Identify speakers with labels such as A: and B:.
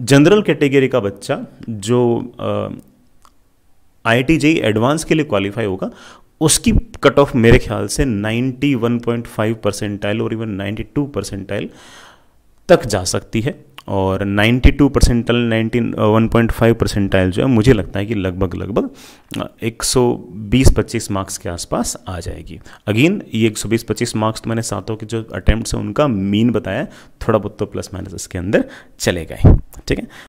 A: General category का बच्चा जो IIT JEE एडवांस के लिए क्वालिफाई होगा, उसकी कट ऑफ मेरे ख्याल से 91.5 परसेंटाइल और इवन 92 परसेंटाइल तक जा सकती है। और 92 परसेंटाइल 91.5 परसेंटाइल जो है मुझे लगता है कि लगभग 120-25 मार्क्स के आसपास आ जाएगी। अगेन ये 120-25 मार्क्स तो मैंने सातों के जो अटेम्प्ट्स हैं उनका मीन बताया, थोड़ा बहुत तो प्लस माइनस इसके अंदर चलेगा ही, ठीक है।